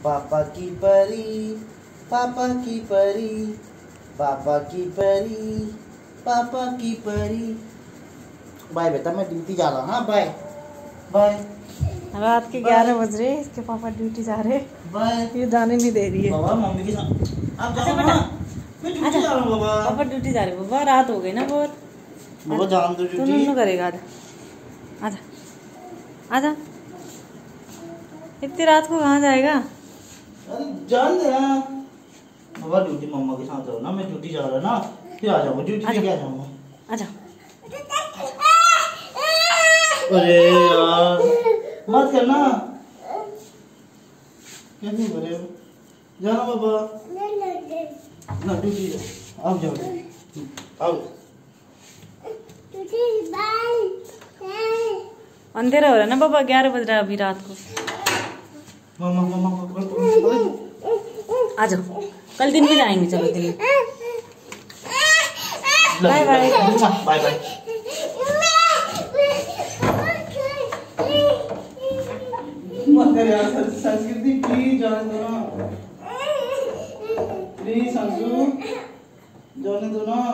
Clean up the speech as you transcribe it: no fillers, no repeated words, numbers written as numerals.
पापा की परी, पापा की परी, पापा की परी, पापा की परी। बाय बेटा, मैं ड्यूटी जा रहा हूँ। हाँ बाय बाय। रात के 11 बज रहे, इसके पापा ड्यूटी जा रहे। बाय। ये जाने नहीं दे रही है। बाबा मम्मी के साथ आप जाओ बेटा, मैं ड्यूटी जा रहा हूँ। बाबा पापा ड्यूटी जा रहे। बाबा रात हो गई ना बहुत। बाबा जान दो तू ड्यूटी। नन्नू करेगा। आजा आजा, इतनी रात को कहाँ जाएगा? अरे जान दे ना बाबा, ड्यूटी मम्मा के साथ जाओ ना, मैं ड्यूटी जा रहा ना, फिर आ जाऊंगा ड्यूटी से। क्या जाऊंगा? आजा। अरे यार मत करना, कैसे करे? जाना बाबा ना ड्यूटी जाओ। आप जाओ, आओ। अंधेरा हो रहा है ना बाबा, 11 बज रहा है अभी रात को। मामा मामा आ जाओ, कल दिन में जाएंगे। चलो दिन में। Bye bye bye bye. मत कर यार, संस्कृति प्लीज जाने दो ना, प्लीज संसू जाने दो ना।